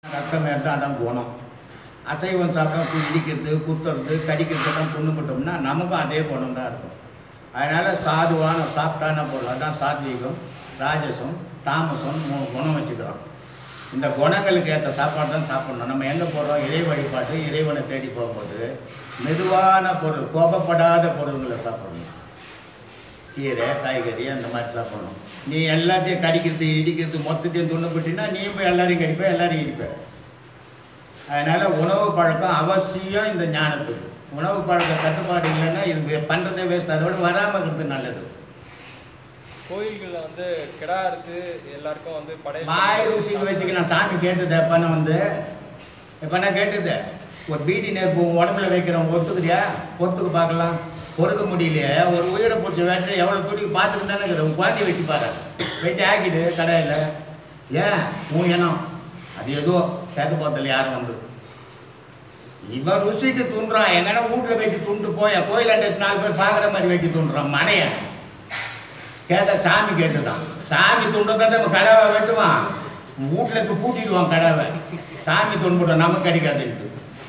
ரத்தம் இருந்தால் அதான் குணம். அசைவம் சாப்பிட்டா இடிக்கிறது, குத்துறது, கடிக்கிறதுலாம் துண்ணுப்பட்டோம்னா நமக்கும் அதே குணம் தான் இருக்கும். அதனால் சாதுவான சாப்பிட்டான பொருள் அதான் சாத்வீகம், ராஜசம், தாமசம் 3 குணம் வச்சுக்கிறோம். இந்த குணங்களுக்கு ஏற்ற சாப்பாடு தான் சாப்பிட்ணும். நம்ம எங்கே போகிறோம்? இறை வழிபாட்டு, இறைவனை தேடி போகும்போது மெதுவான பொருள், கோபப்படாத பொருள்களை சாப்பிடணும். கீரை, காய்கறி அந்த மாதிரி சாப்பிடணும். நீ எல்லாத்தையும் கடிக்கிறது, இடிக்கிறது, மொத்தத்தையும் துண்ணுப்பட்டினா நீ போய் எல்லாரையும் கடிப்ப, எல்லாரையும் இடிப்ப. அதனால் உணவு பழக்கம் அவசியம். இந்த ஞானத்துக்கு உணவு பழக்க கட்டுப்பாடு இல்லைன்னா இது பண்ணுறதே வேஸ்ட். அதோட வராமல் இருக்கிறது நல்லது. கோயில்களில் வந்து கிடா அறுத்து எல்லாருக்கும் வந்து படை வாய் ருசிக்கு வச்சுக்கலாம். சாமி கேட்டுது எப்போனா எப்போனா கேட்டுது. ஒரு பீடி நெருப்பு உடம்புல வைக்கிறவங்க ஒத்துக்கிறியா? பொறுத்துக்கு பார்க்கலாம். பொறுக்க முடியலையே. ஒரு உயிரை பிடிச்ச வேட்டை எவ்வளோ துடிக்கு பார்த்துக்கு தானே இருக்குது. உன் குழந்தைய வெட்டி பாரு, வெட்டி ஆக்கிடு கடையில். ஏன் உன் இனம் அது ஏதோ கேட்க போகிறதில்ல யாரும் வந்து. இவன் ருசிக்கு துண்டுறான். எங்கன்னா வீட்டில் வெட்டி துண்டு போய கோயிலாண்ட 4 பேர் பார்க்குற மாதிரி வெட்டி துண்டுறான். மனைய கேட்டால் சாமி கேட்டுதான். சாமி துண்டதான் நம்ம கடாவை வெட்டுவான். வீட்டில் இருந்து பூட்டிடுவான் கடாவை. சாமி துன்புட்டோம் நமக்கு கிடைக்காதுன்ட்டு.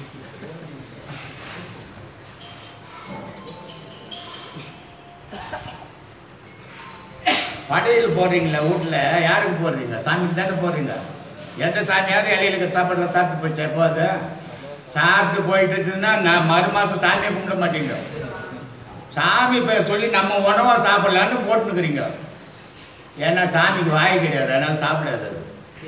படையில் போடுறீங்களா வீட்டில்? யாருக்கு போடுறீங்க? சாமிக்கு தானே போடுறீங்க. எந்த சாமியாவது இலையில சாப்பாடுலாம் சாப்பிட்டு போச்சு. எப்போ அது சாப்பிட்டு போயிட்டு இருக்குதுன்னா நான் மறு மாதம் சாமியை கும்பிட மாட்டீங்க. சாமி பேர் சொல்லி நம்ம உணவாக சாப்பிட்லான்னு போட்டுனுக்குறீங்க. ஏன்னா சாமிக்கு வாய் கிடையாது, அதனால் சாப்பிடாது அது.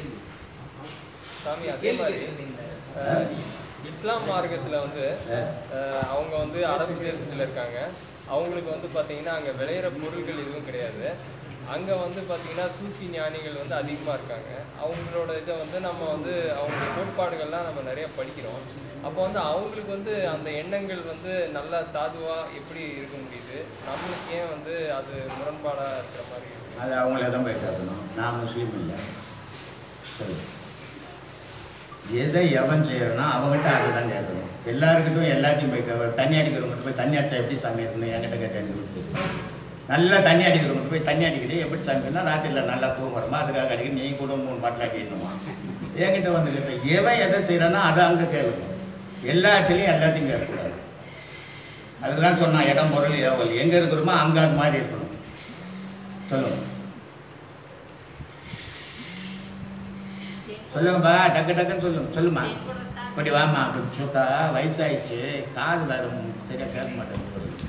சாமி அதே மாதிரி இஸ்லாம் மார்க்கத்தில் வந்து அவங்க வந்து அரபு தேசத்தில் இருக்காங்க. அவங்களுக்கு வந்து பார்த்தீங்கன்னா அங்கே விளையிற பொருட்கள் எதுவும் கிடையாது. அங்கே வந்து பார்த்திங்கன்னா சூஃபி ஞானிகள் வந்து அதிகமாக இருக்காங்க. அவங்களோட இதை வந்து நம்ம வந்து அவங்க கோட்பாடுகள்லாம் நம்ம நிறைய படிக்கிறோம். அப்போ வந்து அவங்களுக்கு வந்து அந்த எண்ணங்கள் வந்து நல்லா சாதுவாக எப்படி இருக்க முடியுது? நம்மளுக்கு ஏன் வந்து அது முரண்பாடாக இருக்கிற மாதிரி இருக்குது? அது அவங்கள தான் போய் கேட்கணும். நான் முஸ்லீம் இல்லை. சரி, எதை எவன் செய்யறனா அவங்ககிட்ட அதை தான் கேட்கணும். எல்லாருக்கிட்டும் எல்லாத்தையும் போய் தண்ணி அடிக்கிறவங்க போய் தண்ணி அடிச்சா எப்படி சாமி இருக்கணும் என்கிட்ட கேட்டேன். நல்லா தண்ணி அடிக்கிறவங்க போய் தண்ணி அடிக்கிறது எப்படி சாமிக்குன்னா ராத்திரியில் நல்லா தூங்குறோமா அதுக்காக அடிக்க நீ கூட 3 பாட்டில் அடிக்கணுமா? என்கிட்ட வந்து இப்போ எவன் எதை செய்கிறான்னா அதை அங்கே கேட்கணும். எல்லா இடத்துலையும் எல்லாத்தையும் கேட்கக்கூடாது. அதுதான் சொன்னான் இடம் பொருள் ஏவல். எங்கே இருக்கிறோமோ அங்கே அது மாதிரி இருக்கணும். சொல்லுங்க சொல்லுங்கப்பா, டக்கு டக்குன்னு சொல்லுமா. இப்படி வாமா. அப்படி சொக்கா வயசாயிடுச்சு, காது வேறு சரியாக கேட்க மாட்டேங்குது.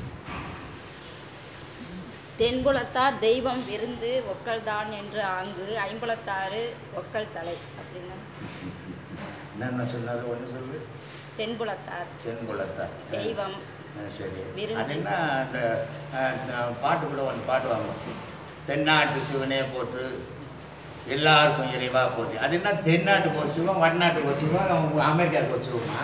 தென்புலத்தார் தெய்வம் விருந்து ஒக்கல் தான் என்று ஆங்கு ஐம்புலத்தாறு ஒக்கல் தலை அப்படின்னா என்ன சொன்னாரு? ஒன்று சொல்லு. தென்புலத்தார் தெய்வம் சரி. விருந்து. அது என்ன அந்த பாட்டு கூட ஒன்று பாடுவாங்க. தென்னாட்டு சிவனே போட்டு எல்லாருக்கும் இறைவா போட்டு. அது என்ன தென்னாட்டுக்கு ஒரு சிவம், வடநாட்டுக்கு ஒரு சிவம், அவங்க அமெரிக்காவுக்கு ஒரு சிவமா?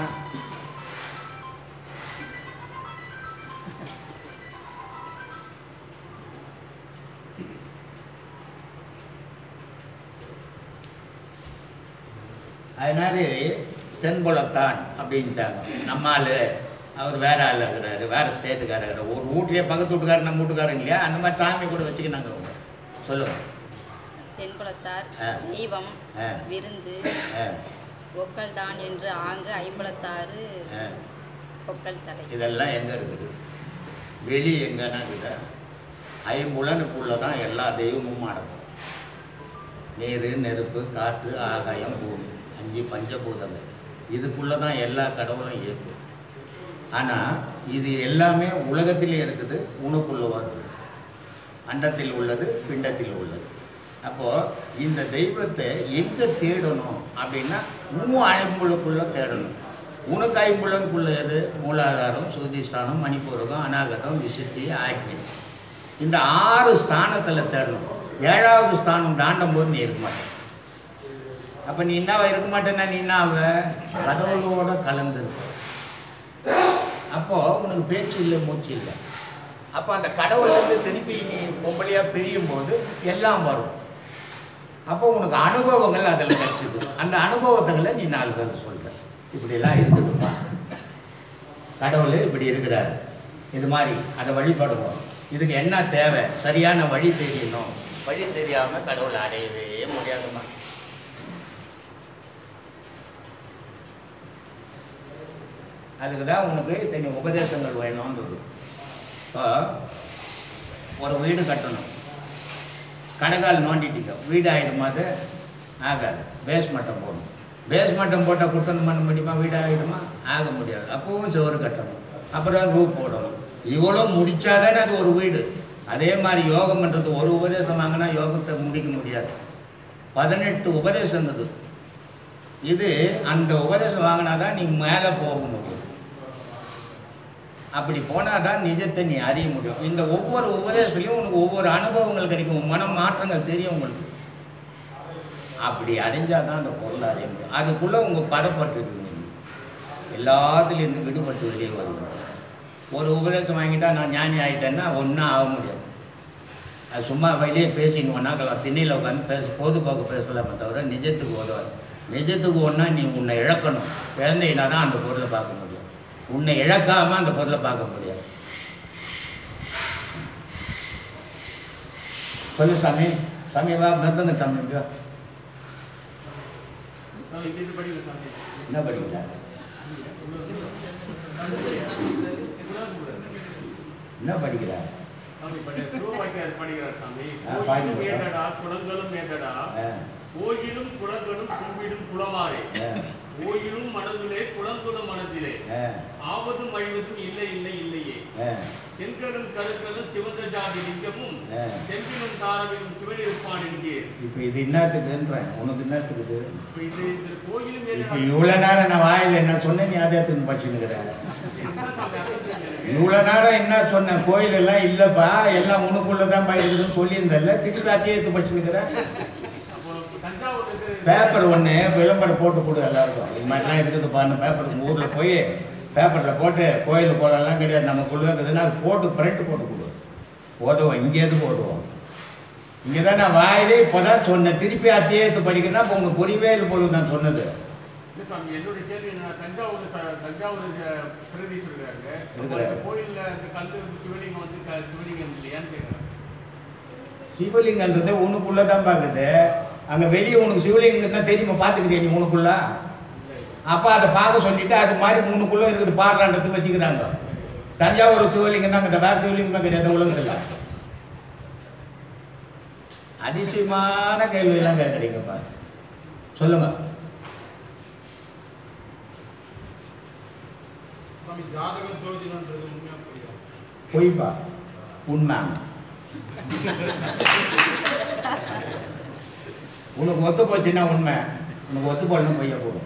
அதனால தென்புலத்தான் அப்படின்ட்டாங்க. நம்ம ஆள் அவர் வேற ஆள் இருக்கிறாரு, வேற ஸ்டேட்டுக்காரர் இருக்கிறார். ஒரு வீட்லேயே பக்கத்து வீட்டுக்காரர் நம்ம வீட்டுக்காரங்க இல்லையா? அந்த மாதிரி சாமி கூட வச்சுக்கினாங்க. சொல்லுங்க. தென்புலத்தார் தெய்வம் விருந்து ஒக்கல் தான் என்று ஆங்கு ஐம்புலத்தாறு ஒக்கல் தலை. இதெல்லாம் எங்கே இருக்குது? வெளி எங்கன்னா இருக்குது? ஐம்புலனுக்குள்ளே தான் எல்லா தெய்வமும் அடக்கும். நீர், நெருப்பு, காற்று, ஆகாயம், பூமி, 5 பஞ்சபூதங்கள். இதுக்குள்ளே தான் எல்லா கடவுளும் இயக்கும். ஆனால் இது எல்லாமே உலகத்திலே இருக்குது, உனக்குள்ளே வருது. அண்டத்தில் உள்ளது, பிண்டத்தில் உள்ளது. அப்போது இந்த தெய்வத்தை எங்கே தேடணும் அப்படின்னா ஐம்புலக்குள்ளே தேடணும். உனக்கு ஐம்புலனுக்குள்ள எது? மூலாதாரம், சுதிஷ்டானம், மணிப்பூரகம், அநாகதம், விசுத்தி, ஆக்னி. இந்த 6 ஸ்தானத்தில் தேடணும். 7வது ஸ்தானம் தாண்டும் போது நீ இருக்க மாட்டேன். அப்போ நீ என்னவா இருக்க மாட்டேன்னா நீ என்ன கடவுளோட கலந்துருக்க. அப்போது உனக்கு பேச்சு இல்லை, மூச்சு இல்லை. அப்போ அந்த கடவுளை திருப்பி நீ பொம்பளையாக பிரியும் போது எல்லாம் வரும். அப்போ உனக்கு அனுபவங்கள் அதில் கிடைச்சிது. அந்த அனுபவத்துங்களை நீ 4 பேர் சொல்கிற. இப்படியெல்லாம் இருக்குதுப்பா, கடவுள் இப்படி இருக்கிறாரு, இது மாதிரி அதை வழிபடுவோம். இதுக்கு என்ன தேவை? சரியான வழி தெரியணும். வழி தெரியாமல் கடவுளை அடையவே முடியாதுமா. அதுக்கு தான் உனக்கு இத்தனை உபதேசங்கள் வேணும்ன்றது. இப்போ ஒரு வீடு கட்டணும், கடைக்கால் நோண்டிட்டிக்க வீடு ஆகிடுமா? அது ஆகாது. பேஸ் மட்டம் போடணும். பேஸ் மட்டம் போட்டால் குட்டணும் பண்ண முடியுமா? வீடு ஆகிடுமா? ஆக முடியாது. அப்பவும் சுவர் கட்டணும், அப்புறம் ரூப் போடணும். இவ்வளோ முடித்தாதானே அது ஒரு வீடு. அதே மாதிரி யோகம் பண்ணுறது ஒரு உபதேசம் வாங்கினா யோகத்தை முடிக்க முடியாது. 18 உபதேசங்குது. இது அந்த உபதேசம் வாங்கினா தான் நீ மேலே போக முடியும். அப்படி போனால் தான் நிஜத்தை நீ அறிய முடியும். இந்த ஒவ்வொரு உபதேசத்துலையும் உனக்கு ஒவ்வொரு அனுபவங்கள் கிடைக்கும், மன மாற்றங்கள் தெரியும் உங்களுக்கு. அப்படி அடைஞ்சால் தான் அந்த பொருளை அறிய முடியும். அதுக்குள்ளே உங்கள் பதப்பட்டு இருக்குங்க, எல்லாத்துலேருந்து விடுபட்டு வெளியே வருவோம். ஒரு உபதேசம் வாங்கிட்டா நான் ஞானி ஆகிட்டேன்னா ஒன்றும் ஆக முடியாது. அது சும்மா வெளியே பேசின்னு திண்ணையில் உட்காந்து பொதுப்போக்கு பேசலாமே தவிர நிஜத்துக்கு உதவாது. நிஜத்துக்கு ஒன்றா நீ உன்னை இழக்கணும். இழந்தீங்கன்னா தான் அந்த பொருளை பார்க்க முடியும். உன்னை இழக்காமல் அந்த பொருளை பார்க்க முடியாது. சொல்லு சாமி. சாமி வா, மருந்துங்க சாமி. என்ன படிக்கிறா? என்ன படிக்கிறா? கோயிலும் குளங்களும் கும்பிடும் குளமாறே, கோயிலும் மனதிலே குளங்குளம் மனதிலே, ஆவதும் அழிவதும் இல்லை இல்லை இல்லையே, செங்கலும் கருக்களும் சிவந்த ஜாதி லிங்கமும் செம்பிலும் தாரவிலும் சிவன் இருப்பான் என்கீர். இப்போ இது என்னத்துக்குன்றேன், உனக்கு என்னத்துக்குது? இது கோயிலும் இப்போ இவ்வளோ நேரம் நான் வாயில் என்ன சொன்னேன், நீ அதே எடுத்துன்னு படிச்சுன்னுக்கிறேன். இவ்வளோ நேரம் என்ன சொன்னேன்? கோயில் எல்லாம் இல்லைப்பா, எல்லாம் உனக்குள்ளே தான் இருக்குதுன்னு சொல்லியிருந்தல, திருப்பி அதே எடுத்து படிச்சுன்னுக்கிறேன். பேப்பர் ஒன்று விளம்பரம் போட்டு கொடு எல்லாருக்கும். இது மாதிரிலாம் இருக்குதுப்பான்னு பேப்பர் ஊரில் போய் பேப்பரில் போட்டு கோயில் போகலாம் கிடையாது, நமக்குள்ளே இருக்குதுன்னா அது போட்டு பிரிண்ட் போட்டு கொடு. ஓதுவோம். இங்கே எதுக்கு ஓதுவோம்? இங்கே தான் நான் வாயிலே இப்போ தான் சொன்னேன். திருப்பி அதே எடுத்து படிக்கிறேன்னா இப்போ உங்களுக்கு புரியவே இல்லை போல நான் சொன்னது. என்னுடைய கேள்வி என்ன, தஞ்சாவூர் பிரதி சொல்றாங்க கோயிலில் கல்லு சிவலிங்கம் வந்து சிவலிங்கம் இல்லையான்னு கேட்குறேன். சிவலிங்கன்றது உனக்குள்ளே தான் பார்க்குது. அங்கே வெளியே உனக்கு சிவலிங்கம் தான் தெரியுமா? பார்த்துக்கிறீங்க நீ உனக்குள்ள? அப்போ அதை பார்க்க சொல்லிவிட்டு அது மாதிரி உனக்குள்ளே இருக்குது பாடுறான்றதுக்கு வச்சுக்கிறாங்க. தஞ்சாவூர் சிவலிங்கம் தான், இந்த வேறு சிவலிங்கமாக கிடையாது உலகத்தில். அதிசயமான கேள்வியெல்லாம் கேட்குறீங்கப்பா. சொல்லுங்க. பொய்ப்பா, உண்மை. உனக்கு ஒத்து போச்சுன்னா உண்மை, உனக்கு ஒத்து போடணும் பொய்யா போடும்.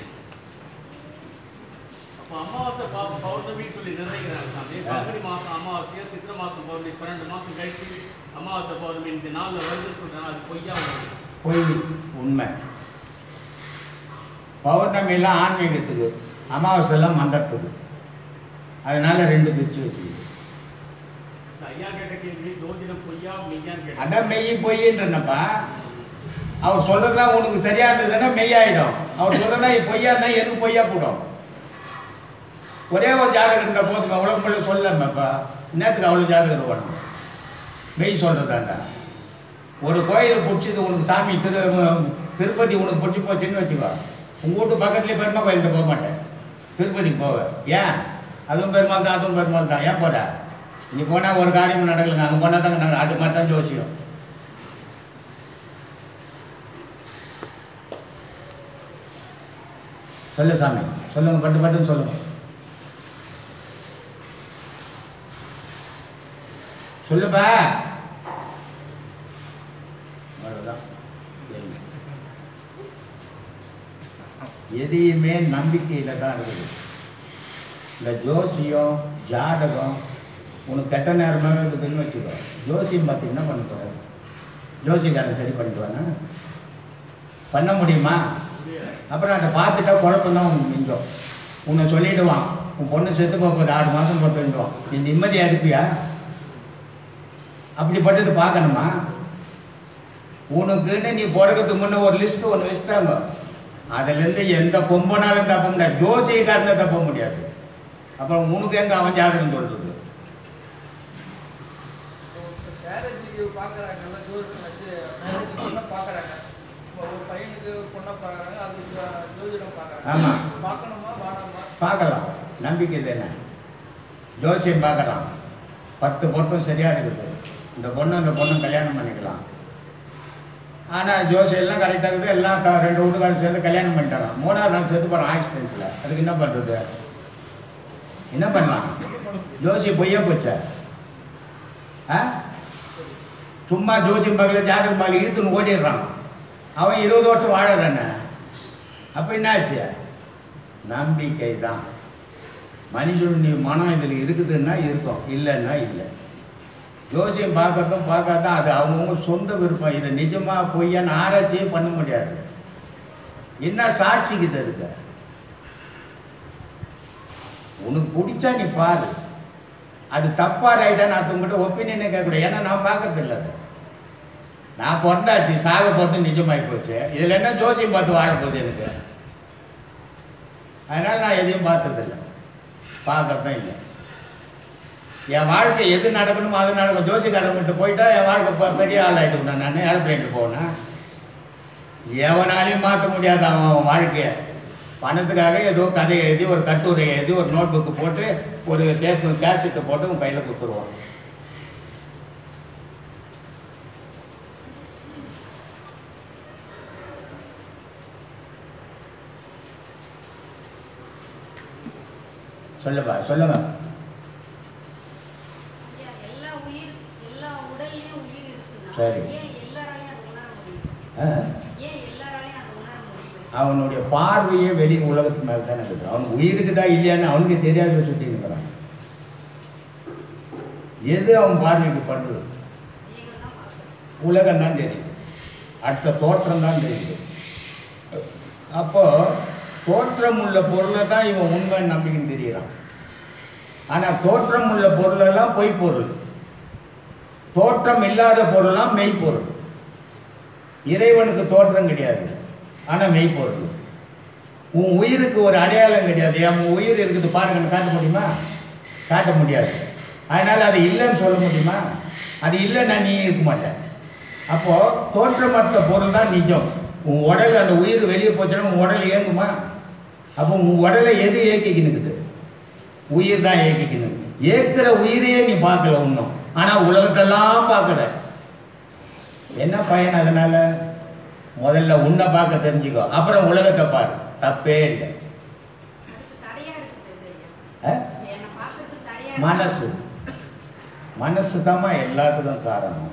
அமாவாசை பௌர்ணமி சொல்லி நிர்ணயிக்கிறாங்க. பங்குனி மாசம் அமாவாசையா, சித்திரை மாசம் பௌர்ணமி 12 மாசம் கழிச்சு அமாவாசை பௌர்ணமி இந்த நாளில் வருதுன்னு சொல்றாங்க. அது பொய்யா? பொய். உண்மை. பௌர்ணமியெல்லாம் ஆன்மீகத்துக்கு, அமாவாசைலாம் மந்திரத்துக்கு. அதனால 2 பிரிச்சு வச்சுக்கிது. ஐயா கேட்ட கேள்வி ஜோதிடம் பொய்யா மெய்யான்னு கேட்டேன். அதான் மெய் பொய்ன்றப்பா. அவர் சொல்றதா உனக்கு சரியா இருந்ததுன்னா மெய்யாயிடும். அவர் சொல்றதா பொய்யா இருந்தா எனக்கு பொய்யா போடும். ஒரே ஒரு ஜாதகம் இருந்தால் போதுங்க, அவ்வளோ சொல்லப்பா. இன்னத்துக்கு அவ்வளோ ஜாதகம் வரணும்? மெய் சொல்றதாண்டா. ஒரு கோயிலை பிடிச்சது உனக்கு சாமி திருப்பதி உனக்கு பிடிச்சி போச்சுன்னு வச்சுக்கோ, உங்கள் வீட்டு பக்கத்துலேயே பெருமாள் கோயில்கிட்ட போக மாட்டேன், திருப்பதிக்கு போவேன். ஏன்? அதுவும் பெருமாள் தான், அதுவும் பெருமாள் தான். ஏன் போட? நீ போனால் ஒரு காரியம் நடக்கலைங்க, அங்கே போனால் தாங்க அது மாதிரி தான் ஜோசியம். சொல்லு சாமி, சொல்லுங்க, பட்டு பட்டுன்னு சொல்லுங்க. சொல்லுப்பா. அவ்வளோதான். எதையுமே நம்பிக்கையில் தான் இருக்குது. இந்த ஜோசியம் ஜாதகம் உனக்கு கெட்ட நேரமாக இருக்குதுன்னு வச்சுக்கோ, ஜோசியம் பார்த்து என்ன பண்ண போகிற? ஜோசியக்காரன் சரி பண்ணிக்குவானா? பண்ண முடியுமா? அப்புறம் அதை பார்த்துட்டா குழப்பம்தான் உனக்கு மிஞ்சம். உன்னை சொல்லிவிடுவான், உன் பொண்ணு செத்து போகுது 6 மாதம் பொறுத்துடுவான். நீ நிம்மதியாக இருப்பியா? அப்படிப்பட்டது பார்க்கணுமா? உனக்குன்னு நீ பிறகுறதுக்கு முன்னே ஒரு லிஸ்ட்டு ஒன்று வச்சுட்டாங்க. அதுலேருந்து எந்த கொம்பனாலும் தப்ப முடியாது, ஜோசியக்காரனை தப்ப முடியாது. அப்புறம் உனக்கு எங்கே அவன் ஜாதகம் சொல்கிறது? ஆமாம், பார்க்கலாம். நம்பிக்கை தானே. ஜோசியம் பார்க்குறான், 10 பொருத்தம் சரியாக இருக்குது, இந்த பொண்ணு அந்த பொண்ணு கல்யாணம் பண்ணிக்கலாம். ஆனால் ஜோசியெல்லாம் கரெக்டாக இருக்குது, எல்லாம் 2 வீட்டுக்காரர் சேர்ந்து கல்யாணம் பண்ணிட்டாங்க. 3ஆவது நாள் சேர்த்து போகிறான் ஆக்சிடென்ட்டில். அதுக்கு என்ன பண்ணுறது? என்ன பண்ணலாம்? ஜோசியம் பொய்யா போச்சா? சும்மா ஜோசியம் பார்க்கல, ஜாதகம் பார்க்கல, ஈத்துன்னு ஓட்டிடுறான். அவன் 20 வருஷம் வாழறானே. அப்போ என்ன ஆச்சு? நம்பிக்கை தான். மனுஷனுடைய மனம் இதில் இருக்குதுன்னா இருக்கும், இல்லைன்னா இல்லை. ஜோசியம் பார்க்கறதும் பார்க்காதான் அது அவங்கவுங்க சொந்த விருப்பம். இதை நிஜமாக பொய்யான்னு ஆராய்ச்சியே பண்ண முடியாது. என்ன சாட்சிக்குது அதுக்கு? உனக்கு பிடிச்சா நீ பாரு, அது தப்பா ரைட்டான்னு அடுத்தவங்ககிட்ட ஒப்பீனியனே கேட்கக்கூடாது. ஏன்னா நான் பார்க்கறது இல்லை. அது நான் பிறந்தாச்சு, சாக பார்த்து நிஜமாகி போச்சு. இதில் என்ன ஜோசியம் பார்த்து வாழ போகுது எனக்கு? அதனால் நான் எதையும் பார்த்ததில்லை, பார்க்கறதும் இல்லை. என் வாழ்க்கை எது நடக்கணுமோ அது நடக்கும். ஜோசிக்காரங்கிட்ட போயிட்டா என் வாழ்க்கை பெரிய ஆள் ஆகிட்டு. நான் ஏரோப்ளைனுக்கு போனேன். எவனாலையும் மாற்ற முடியாது அவன் வாழ்க்கையை. பணத்துக்காக ஏதோ கதையை எழுதி, ஒரு கட்டுரை எழுதி, ஒரு நோட் புக்கு போட்டு, ஒரு டேப்பு கேசட்டை போட்டு உன் கையில் கொடுத்துருவான். சொல்லுப்பா, சொல்லுங்க. சரி, அவனுடைய பார்வையே வெளி உலகத்து மேலே தானே இருக்குது. அவனுக்கு உயிருக்கு தான் இல்லையான்னு அவனுக்கு தெரியாத சுற்றி இருக்கிறான். எது அவன் பார்வைக்கு படுறது? உலகம் தான் தெரியுது, அடுத்த தோற்றம் தான் தெரியுது. அப்போ தோற்றம் உள்ள பொருளை தான் இவன் உண்மை நம்பிக்கைன்னு தெரியறான். ஆனால் தோற்றம் உள்ள பொருளெல்லாம் பொய் பொருள், தோற்றம் இல்லாத பொருள்லாம் மெய்ப்பொருள். இறைவனுக்கு தோற்றம் கிடையாது, ஆனால் மெய்ப்பொருள். உன் உயிருக்கு ஒரு அடையாளம் கிடையாது. என் உயிர் இருக்குது பாருங்கன்னு காட்ட முடியுமா? காட்ட முடியாது. அதனால் அது இல்லைன்னு சொல்ல முடியுமா? அது இல்லைன்னா நீ இருக்க மாட்டேன். அப்போது தோற்றமற்ற பொருள் தான் நிஜம். உன் உடல், அந்த உயிர் வெளியே போச்சுன்னா உன் உடல் இயங்குமா? அப்போ உன் உடலை எது இயக்கிக்கினுக்குது? உயிர் தான் இயக்கிக்கணும். ஏற்கிற உயிரையே நீ பார்க்கல ஒன்றும், ஆனால் உலகத்தெல்லாம் பார்க்குற. என்ன பயன் அதனால? முதல்ல உன்னை பார்க்க தெரிஞ்சுக்கோ, அப்புறம் உலகத்தை பாரு. தப்பே இல்லை. மனசு, மனசு தான்மா எல்லாத்துக்கும் காரணம்.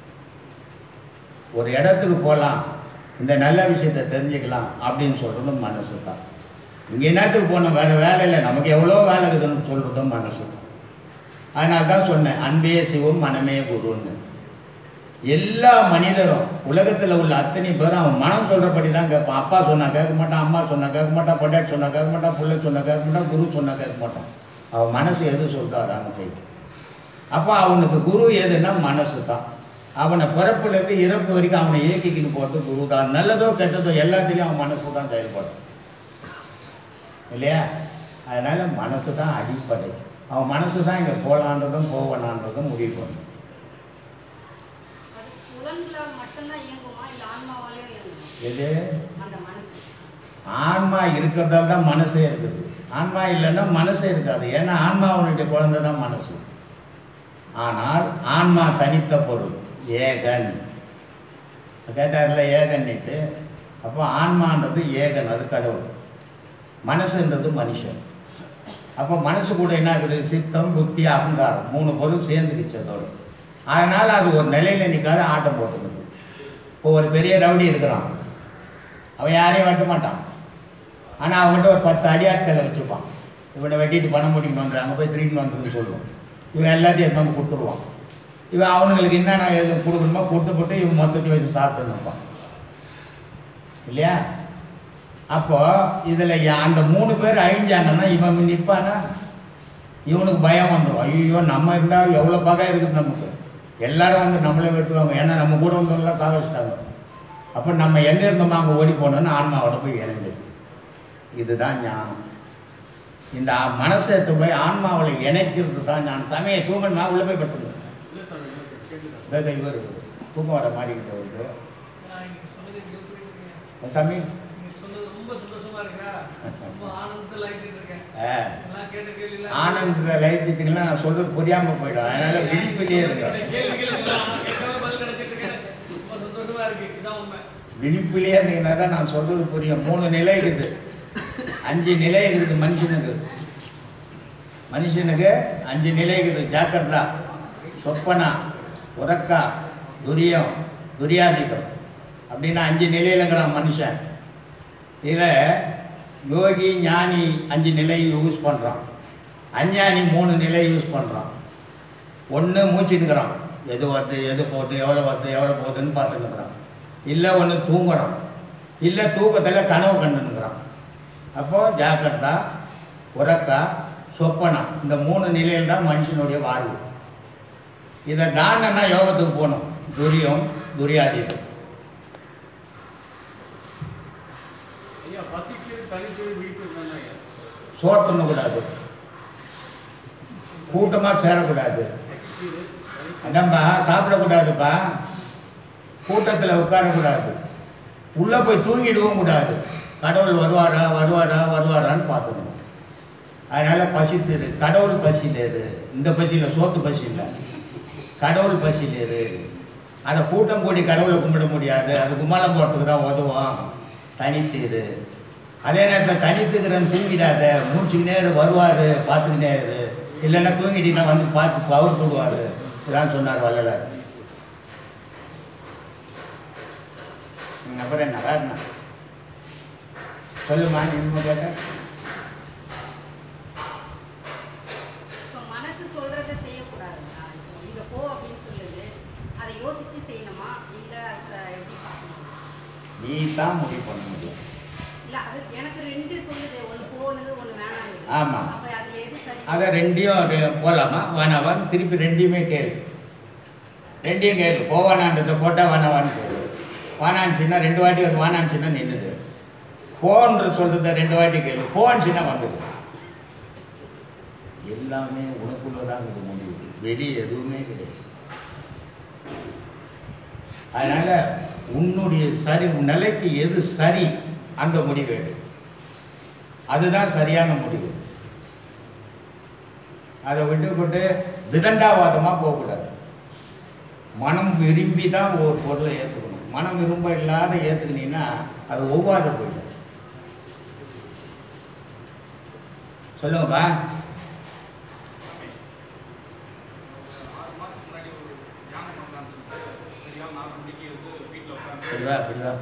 ஒரு இடத்துக்கு போகலாம், இந்த நல்ல விஷயத்தை தெரிஞ்சுக்கலாம் அப்படின்னு சொல்கிறது மனசு தான். இங்கே என்னத்துக்கு போனோம், வேறு வேலை இல்லை, நமக்கு எவ்வளோ வேலை இருக்குதுன்னு சொல்கிறதும் மனசு தான். அதனால தான் சொன்னேன், அன்பே சிவம் மனமே குருன்னு. எல்லா மனிதரும் உலகத்தில் உள்ள அத்தனை பேரும் அவன் மனம் சொல்கிறபடி தான் கேட்பான். அப்பா சொன்னால் கேட்க மாட்டான், அம்மா சொன்னால் கேட்க மாட்டான், பொண்டாட்டி சொன்னால் கேட்க மாட்டான், பிள்ளை சொன்னால் கேட்க மாட்டான், குரு சொன்னால் கேட்க மாட்டான். அவன் மனசு எது சொல்லிட்டோ அதான் செய்யும். அப்போ அவனுக்கு குரு எதுன்னா மனசு தான். அவனை பிறப்புலேருந்து இறப்பு வரைக்கும் அவனை இயக்கிக்கின்னு போகிறது குரு தான். நல்லதோ கெட்டதோ எல்லாத்துலேயும் அவன் மனசு தான் செயல்படும் இல்லையா? அதனால் மனசு தான் அடிப்படை. அவன் மனசு தான் இங்கே போகலான்றதும் போகணான்றதும் முடிவு பண்ணும். எது? ஆன்மா இருக்கிறதால தான் மனசே இருக்குது. ஆன்மா இல்லைன்னா மனசே இருக்காது. ஏன்னா ஆன்மாவனுடைய குழந்தை தான் மனசு. ஆனால் ஆன்மா தனித்த பொருள், ஏகன். கேட்டார்ல ஏகன்னிட்டு. அப்போ ஆன்மான்றது ஏகன், அது கடவுள். மனசுன்றது மனுஷன். அப்போ மனசு கூட என்ன ஆகுது? சித்தம், புத்தி, அகங்காரம் 3 பொருள் சேர்ந்துக்கிச்சு அதோடு. அதனால் அது ஒரு நிலையில் நிற்காத ஆட்டம் போட்டுக்குது. இப்போ ஒரு பெரிய ரவுடி இருக்கிறான், அவன் யாரையும் வெட்ட மாட்டான். ஆனால் அவங்ககிட்ட ஒரு 10 அடியாட்களை வச்சுப்பான். இவனை வெட்டிட்டு பணம் முடிக்கணும் வந்துடு, அங்கே போய் திருடின்னு வந்துருன்னு சொல்லுவான். இவன் எல்லாத்தையும் எடுத்து வந்து கொடுத்துருவான். இவன் அவனுங்களுக்கு என்னென்ன எழுத கொடுக்கணுமோ கொடுத்துப்பட்டு இவன் மொத்தத்தையும் வச்சு சாப்பிட்டு இருப்பான் இல்லையா? அப்போது இதில் அந்த 3 பேர் அழிஞ்சாங்கன்னா இவன் நிற்பானா? இவனுக்கு பயம் வந்துடும். ஐயோ நம்ம இருந்தால் எவ்வளோ பகை இருக்குது நமக்கு, எல்லாரும் வந்து நம்மளே வெட்டுவாங்க, ஏன்னா நம்ம கூட வந்தவங்களாம் சாவச்சிட்டாங்க. அப்போ நம்ம எங்கே இருந்தோமோ அங்கே ஓடி போனோன்னு ஆன்மாவோட போய் இணைஞ்சது. இதுதான் ஞானம். இந்த மனசை எடுத்து போய் ஆன்மாவில் இணைக்கிறது தான் ஞானம். சமய தூங்கணுமா உள்ளே போய் பட்டுங்க. இவர் தூக்கம் வர மாதிரி கிட்ட வருது சாமி. சந்தோஷமா இருக்கா? ரொம்ப ஆனந்தத்தில் லைட்டிட்டு இருக்கேன். எல்லாம் கேட்ட கேள்வி ஆனந்தத்தில் லைட்டிட்டுங்கன்னா நான் சொல்றது புரியாம போயிடும். அதனால விழிப்பிலேயே இருக்கும். பதில் கிடைச்சிட்டு இருக்கேன். ரொம்ப சந்தோஷமா இருக்கு. இதுதான் உண்மை. விழிப்பிலேயே இருந்தீங்கன்னா தான் நான் சொல்றது புரியும். 3 நிலை இருக்குது, 5 நிலை இருக்குது மனுஷனுக்கு. மனுஷனுக்கு 5 நிலை இருக்குது. ஜாக்கிரதா, சொப்பனா, உறக்கா, துரியம், துரியாதிக்கம் அப்படின்னு 5 நிலையில் இருக்கிறான் மனுஷன். இதில் யோகி ஞானி 5 நிலையை யூஸ் பண்ணுறான், அஞ்ஞானி 3 நிலையை யூஸ் பண்ணுறான். ஒன்று மூச்சுன்னுக்கிறான், எது வருது எது போகுது எவ்வளோ வருது எவ்வளோ போகுதுன்னு பார்த்துன்னுக்குறான். இல்லை ஒன்று தூங்குறான், இல்லை தூக்கத்தில் கனவு கண்டுன்னுக்குறான். அப்போது ஜாக்கிரதா, உறக்கா, சொப்பனா இந்த 3 நிலையில் தான் மனுஷனுடைய வாழ்வு. இதை தானன்னா யோகத்துக்கு போகணும். துரியம், துரியாதீதம். ஐயா பசிக்கு தனித்து வீட்டு ஐயா சோறு தின்னக்கூடாது, கூட்டமாக சேரக்கூடாது. அதான்ப்பா சாப்பிடக்கூடாதுப்பா, கூட்டத்தில் உட்காரக்கூடாது, உள்ளே போய் தூங்கிடவும் கூடாது. கடவுள் வருவாரா வருவாரா வருவாரான்னு பார்த்துக்கணும். அதனால் பசித்துரு, கடவுள் பசியிலேரு. இந்த பசியில் சோத்து பசி இல்லை, கடவுள் பசியிலேரு. அதை கூட்டம் கூடி கடவுளை கும்பிட முடியாது, அது கும்மாளம் போகிறதுக்கு தான் உதவும். தனித்துரு. அதே நேரத்தில் தனித்துக்கிறன்னு தூங்கிடாத, மூச்சுக்கினே வருவார் பார்த்துக்கினே இரு. இல்லைன்னா தூங்கிட்டீங்கன்னா வந்து பார்த்து பவர் போடுவார். இதான் சொன்னார் வள்ளலார். அப்புறம் என்ன காரணம் சொல்லுமா? நீ இன்னும் கேட்ட மனசு சொல்றதை செய்யக்கூடாதுங்களா? இப்போ இங்க போ அப்படின்னு சொல்லுது, அதை யோசிச்சு செய்யணுமா இல்ல எப்படி பார்க்கணும்? நீ தான் முடிவு பண்ண முடியும். இல்ல அது எனக்கு 2 சொல்லுது, ஒன்று போனது ஒன்று வேணாம். ஆமாம், அப்ப அதுல எது சரி? அதை 2யும் போகலாமா வேணாவான்னு திருப்பி 2யுமே கேளு. 2யும் கேளு. போவானான்றதை போட்டால் வேணாவான்னு கேளு. வானான்சின்னா 2 வாட்டி ஒரு வானான்சின்னா நின்றுது. போன்ற சொல்கிறத 2 வாட்டி கேளு, போன்சின்னா வந்துடு. எல்லாமே உனக்குள்ளதான் இது முடிவு, வெளியே எதுவுமே கிடையாது. அதனால் உன்னுடைய சரி நிலைக்கு எது சரி அந்த முடிவு எடு. அதுதான் சரியான முடிவு. அதை விட்டுக்கொண்டு விதண்டாவாதமாக போகக்கூடாது. மனம் விரும்பி தான் ஒரு பொருளை ஏற்றுக்கணும். மனம் விரும்ப இல்லாத ஏற்றுக்கினீங்கன்னா அது ஒவ்வாத போயிடும். சொல்லுங்கப்பா. அப்படிவா அப்படிவா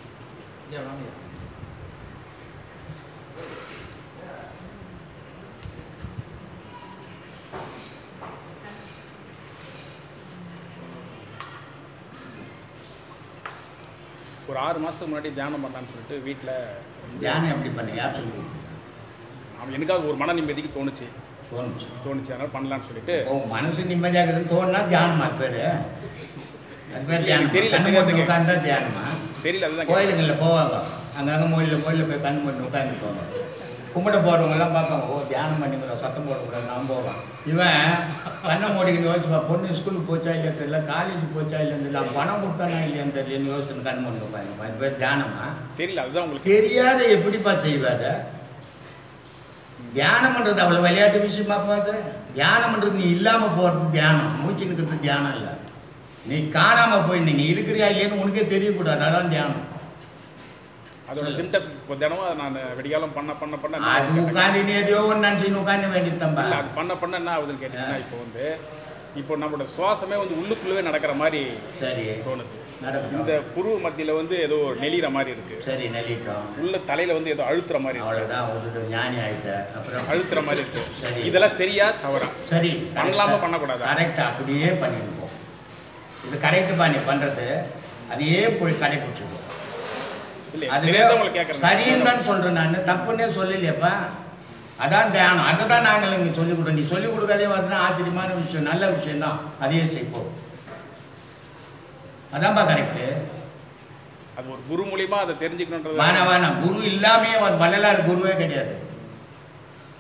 ஒரு 6 மாதத்துக்கு முன்னாடி தியானம் பண்ணலான்னு சொல்லிட்டு வீட்டில் தியானம் எப்படி பண்ண யார் சொல்லி? அவன் எனக்காக ஒரு மன நிம்மதிக்கு தோணுச்சு அதனால் பண்ணலான்னு சொல்லிட்டு. மனசு நிம்மதியாகுதுன்னு தோணுனா தியானமா பேர்? அது பேர் தியானம் தெரியல. உட்காந்தா தியானமா தெரியல. அதுதான் கோயிலுங்களில் போவாங்க, அங்கங்கே கோயிலில் போய் கண் பண்ணி உட்காந்துருப்பாங்க. கும்பிட போகிறவங்கெல்லாம் பார்ப்பாங்க, ஓ தியானம் பண்ணிக்கிறோம், சத்தம் போடக்கூடாது, நான் போவான். இவன் கண்ணை மூடிக்கின்னு யோசிப்பா, பொண்ணு ஸ்கூலுக்கு போச்சா இல்லையா தெரியல, காலேஜ் போச்சா இல்லைன்னு தெரியல, பணம் கொடுத்தானா இல்லையான்னு தெரியலன்னு யோசிச்சுன்னு கண் பண்ணி உட்காந்துப்பா. இது பேர் தியானமா? தெரியல. அதுதான் உங்களுக்கு தெரியாத எப்படிப்பா செய்வாத? தியானம்ன்றது அவ்வளோ விளையாட்டு விஷயமா பார்த்து? தியானம்ன்றது நீ இல்லாமல் போகிறது தியானம், மூச்சு நிற்கிறது தியானம் இல்லை. நீ காணாமல் போய் நீ இருக்கிறியா இல்லையான்னு உனக்கே தெரியக்கூடாது, அதான் தியானம். அதோட சிம்டம்ஸ் தினமும் அதை நான் வெடிகாலம் பண்ண அது உட்காந்து எதையோ ஒன்று நினச்சின்னு உட்காந்து வேண்டியதுதான்பா. அது பண்ண என்ன ஆகுதுன்னு கேட்டீங்கன்னா, இப்போ நம்மளோட சுவாசமே உள்ளுக்குள்ளவே நடக்கிற மாதிரி சரி தோணுது. நடக்கும். இந்த புருவ மத்தியில் ஏதோ நெளிகிற மாதிரி இருக்கு. சரி நெளிட்டோம். உள்ள தலையில ஏதோ அழுத்துற மாதிரி இருக்கு. அவ்வளோதான், விட்டுட்டு ஞானி ஆகிட்ட அப்புறம் அழுத்துற மாதிரி இருக்கு. சரி, இதெல்லாம் சரியா தவறா? சரி, பண்ணலாமா பண்ணக்கூடாது? கரெக்டாக அப்படியே பண்ணிருப்போம். இது கரெக்டுப்பா நீ பண்ணுறது, அதையே போய் கடைபிடிச்சிருக்கோம். அதுவே சரின்னு தான் சொல்கிறேன் நான், தப்புன்னே சொல்லலையப்பா. அதான் தியானம், அதை தான் நாங்கள் இங்கே சொல்லிக் கொடுறோம். நீ சொல்லிக் கொடுக்காதே பார்த்தீங்கன்னா ஆச்சரியமான விஷயம், நல்ல விஷயம்தான், அதையே செய்வோம். அதான்ப்பா கரெக்டு. அது ஒரு குரு மூலியமா அதை தெரிஞ்சுக்கணுன்றது. வேணாம், குரு இல்லாமே வள்ளலார் குருவே கிடையாது.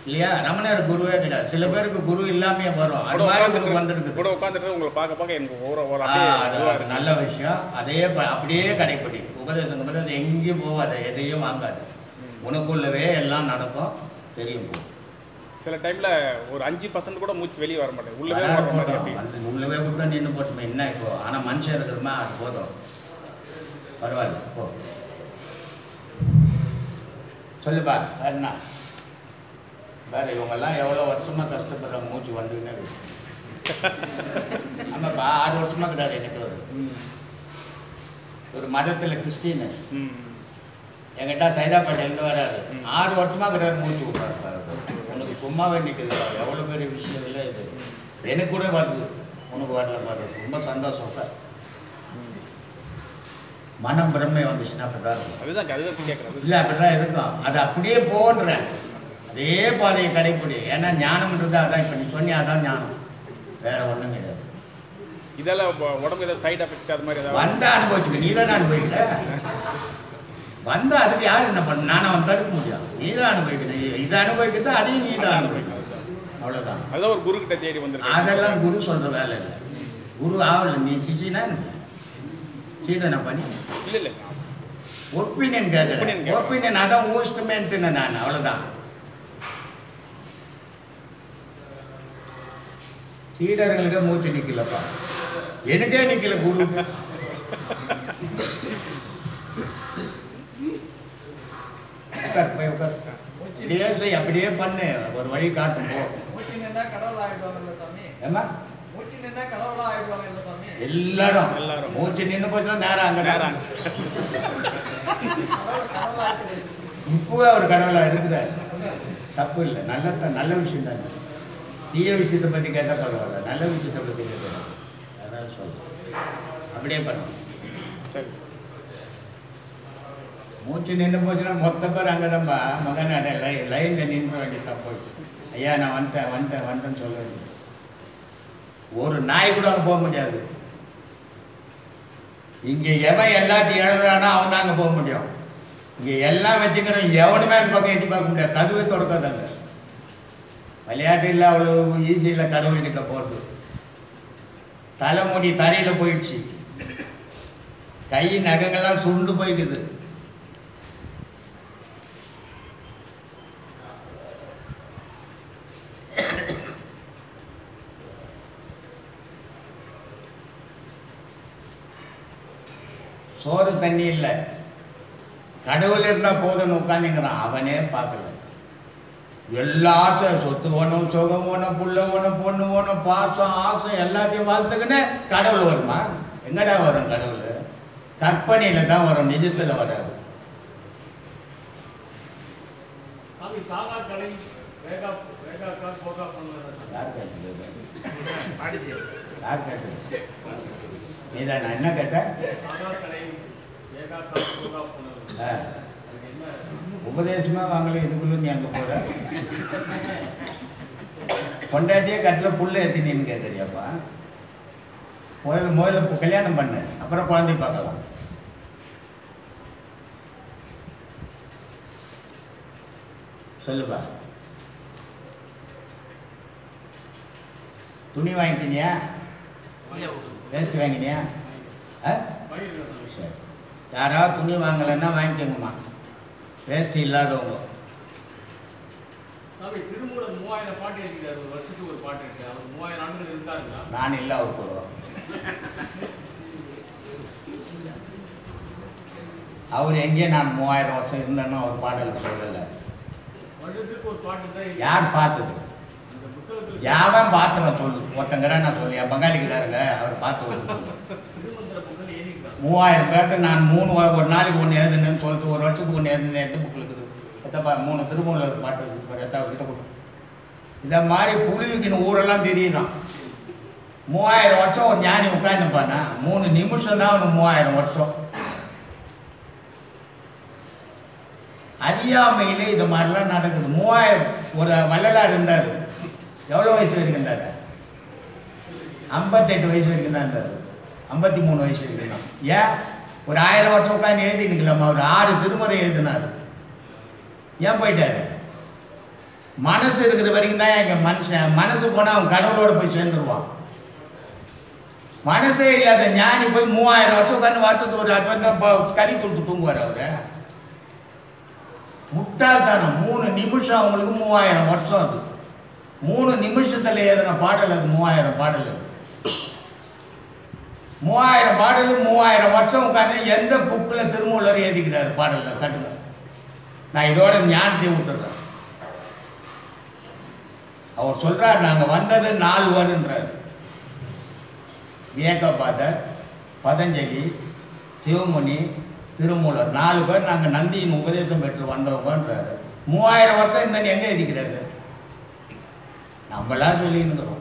இல்லையா? ரமணர் குருவே கிடையாது. சில பேருக்கு குரு இல்லாமையே வரும். அது மாதிரி உங்களுக்கு வந்துருக்கு. கூட உட்காந்துட்டு உங்களை பார்க்க எனக்கு ஒரு அது நல்ல விஷயம். அதையே அப்படியே கடைப்பிடி. உபதேசம் எங்கேயும் போகாது, எதையும் வாங்காது. உனக்குள்ளவே எல்லாம் நடக்கும், தெரியும் போ. சில டைமில் ஒரு 5% கூட மூச்சு வெளியே வர மாட்டேன். உள்ளவே கூட நின்று போட்டுமே என்ன இப்போ. ஆனால் மனுஷன் இருக்கிறோமா, அது போதும், பரவாயில்ல போ. சொல்லுப்பா என்ன வேறு இவங்கெல்லாம் எவ்வளோ வருஷமாக கஷ்டப்படுறாங்க, மூச்சு வந்துன்னு. ஆமாப்பா 6 வருஷமாக கிடையாது எனக்கு. ஒரு மதத்தில் கிறிஸ்டின்னு என்கிட்ட சைதாப்பேட்டையிலேருந்து வராரு. 6 வருஷமாக இருக்கிறாரு, மூச்சு விட்றாரு. உனக்கு சும்மாவே நிற்குது, எவ்வளோ பெரிய விஷயம் இல்லை இது. எனக்கு கூட வருது, உனக்கு வரல பாரு, ரொம்ப சந்தோஷம் சார். மனம் பிரம்மை வந்துச்சுன்னா அப்படிதான் இருக்கும். இல்லை அப்படிதான் இருக்கும். அது அப்படியே போன்றேன், அதே பாதையை கடைப்பிடி. ஏன்னா ஞானம்ன்றது அதான். இப்போ நீ சொன்னியா அதான் ஞானம், வேற ஒன்றும் கிடையாது. இதெல்லாம் உடம்பு ஏதாவது சைடு எஃபெக்ட் அது மாதிரி வந்தா அனுபவிச்சுக்க. நீ தானே அனுபவிக்கிற. வந்தா அதுக்கு யார் என்ன பண்ண? நானும் அவன் தடுக்க முடியாது. நீ தான் அனுபவிக்கணும். இதை அனுபவிக்கிறது அதையும் நீ தான் அனுபவிக்கணும். அவ்வளோதான். அதான் ஒரு குரு கிட்ட தேடி வந்து. அதெல்லாம் குரு சொல்ற வேலை இல்லை. குரு ஆகல, நீ சிஷினா சீடனை பண்ணி இல்லை ஒப்பீனியன் கேட்குறேன். ஒப்பீனியன் அதான் ஊஸ்ட்மெண்ட்டுன்னு நான். அவ்வளோதான். சீடர்களுக்கு மூச்சு நிற்கலப்பா, எனக்கே நிற்கல குரு. உட்கார் போய் உட்கார். அப்படியே செய், அப்படியே பண்ணு, ஒரு வழி காட்டும் போ. ஏமா எல்லாரும் மூச்சு நின்று போச்சுன்னா நேரம் அங்கே நேரம். இப்பவே ஒரு கடவுளா இருக்கிறார், தப்பு இல்லை. நல்ல விஷயம் தானே. தீய விஷயத்தை பற்றி கேட்டால் பரவாயில்ல, நல்ல விஷயத்தை பற்றி கேட்கணும். அதனால சொல்கிறேன், அப்படியே பண்ணணும். சரி, மூச்சு நின்று போச்சுன்னா மொத்த பேர் அங்கே தான் மகனாட லைனில் நின்று வேண்டியதான் போயிடுச்சு. ஐயா நான் வந்துட்டேன்னு சொல்ல வேண்டியது. ஒரு நாய் கூட அங்கே போக முடியாது. இங்கே எவன் எல்லாத்தையும் எழுதுறானோ அவன் தான் அங்கே போக முடியும். இங்கே எல்லாம் வச்சுக்கிறோம், எவனுமே அந்த பக்கம் எட்டி பார்க்க முடியாது. கதுவே தொடக்காதாங்க. விளையாட்டு இல்லை, அவ்வளோ ஈஸி இல்லை கடவுள்கிட்ட போகிறது. தலைமுடி தரையில் போயிடுச்சு, கை நகங்கள்லாம் சுண்டு போய்க்குது. சோறு தண்ணி இல்லை, கடவுள் இருந்தால் போதும்னு உட்காந்துங்கிறான். அவனே பார்க்கல. எல்லா ஆசை, சொத்து வேணும், சுகம் வேணும், புள்ள வேணும், பொண்ணு வேணும், பாசம் ஆசை எல்லாத்தையும் வாழ்த்துக்குன்னு கடவுள் வருமா? எங்கடா வரும் கடவுள்? கற்பனையில தான் வரும், நிஜத்துல வராது. யார் கேட்டது? நீதான். நான் என்ன கேட்டேன்? உபதேசமா வாங்கல, இதுக்குள்ள நீ அங்க போற. கொண்டாட்டியே கட்டில புள்ள ஏத்தினு கேட்கறியாப்பா? முதல்ல கல்யாணம் பண்ணு, அப்புறம் குழந்தை பார்க்கலாம். சொல்லுப்பா. துணி வாங்கிக்கினியா? வேஸ்ட் வாங்கினியா? சரி, யாராவது துணி வாங்கலைன்னா வாங்கிக்கோங்கம்மா, வேஸ்ட் இல்லாதவங்க. நான் இல்லை, அவர் கூட. அவர் எங்கேயே நான் 3000 வருஷம் இருந்தேன்னு அவர் பாடல் சொல்லலை. யார் பார்த்தது? யாவன் பார்த்தவன் சொல்லு. ஒருத்தங்கிற நான் சொல்லி என் பங்காளிக்கிறாருங்க, அவர் பார்த்து 3000 பேர்கிட்ட நான் 3 ஒரு நாளைக்கு ஒன்று எழுதுனேன்னு சொல்லிட்டு, ஒரு வருஷத்துக்கு ஒன்று எழுதுனேன். எட்டு புக்கில் இருக்குது. 3 திருமூலர் பாட்டு இருக்குது. கிட்ட கொடு. இந்த மாதிரி புழுவிக்கின்னு ஊரெல்லாம் தெரியுதான். 3000 வருஷம் ஒரு ஞானி உட்காந்துப்பானா? 3 நிமிஷம் தான் அவனுக்கு 3000 வருஷம். அறியாமையிலே இது மாதிரிலாம் நடக்குது. 3000 ஒரு வள்ளலார் இருந்தார். எவ்வளோ வயசு வரைக்கும் இருந்தார்? 58 வயசு வரைக்கும் தான் இருந்தார். 53 வயசு வரைக்கும் தான். ஏன்? ஒரு 1000 வருஷம் உட்காந்து எழுதிக்கலாமா? அவர் 6 திருமுறை எழுதினார். ஏன் போயிட்டாரு? மனசு இருக்கிற வரைக்கும் தான் எங்கள் மனுஷன். மனசு போனால் அவன் கடவுளோட போய் சேர்ந்துருவான். மனசே இல்லாத ஞானி போய் 3000 வருஷம் உட்காந்து வருஷத்துக்கு ஒரு அது கறி துண்டு தூங்குவார் அவரு. முட்டாள்தானம். 3 நிமிஷம் அவங்களுக்கு 3000 வருஷம். அது 3 நிமிஷத்தில் ஏறின பாடல். அது 3000 பாடல். 3000 பாடல் 3000 வருஷம் உட்காந்து எந்த புக்கில் திருமூலர் எழுதிக்கிறார் பாடலில் கட்டுங்க. நான் இதோட ஞானத்தை விட்டுறேன். அவர் சொல்றார், நாங்கள் வந்தது 4 வருன்றார். விவேகபாதர், பதஞ்சலி, சிவமுனி, திருமூலர் 4 பேர் நாங்கள் நந்தியின் உபதேசம் பெற்று வந்தவங்கன்றாரு. 3000 வருஷம் இந்த எங்கே எழுதிக்கிறாரு? நம்மளா சொல்லின்னு இருக்கிறோம்.